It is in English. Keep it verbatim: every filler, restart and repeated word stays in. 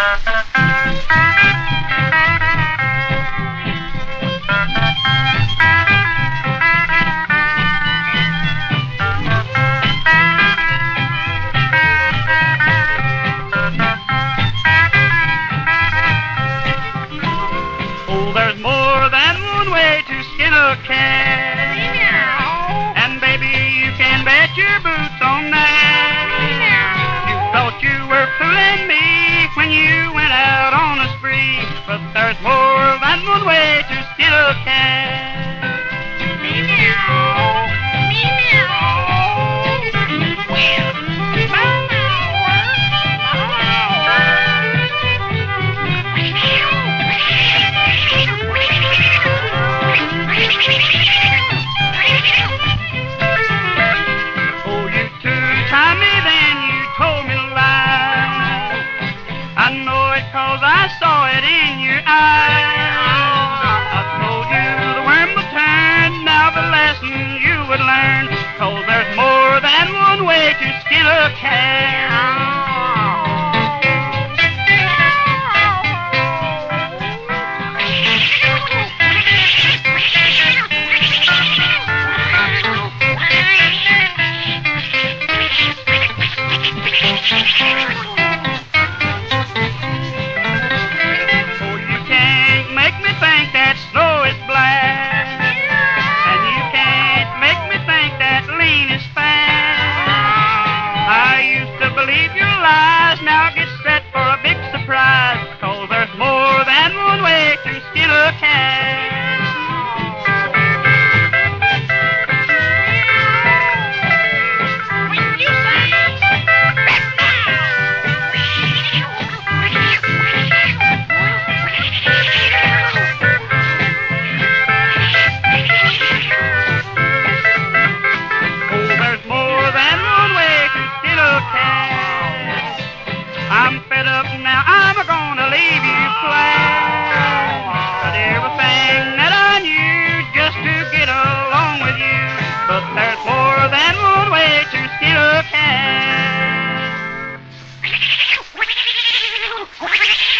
There's more than one way to skin a cat. Meow. And baby, you can bet your boots on that. Meow. You thought you were fooling me when you went out on a spree, but there's more than one way to skin a cat. Meow. Cause I saw it in your eyes. I told you the worm would turn, now the lesson you would learn. Cause there's more than one way to skin a cat. Believe your lies, now get set for a big surprise. Cause there's more than one way to skin a cat. When you say, oh, there's more than one way to skin a cat. I'm fed up now, I'm gonna leave you flat. But everything that I knew just to get along with you. But there's more than one way to skin a cat.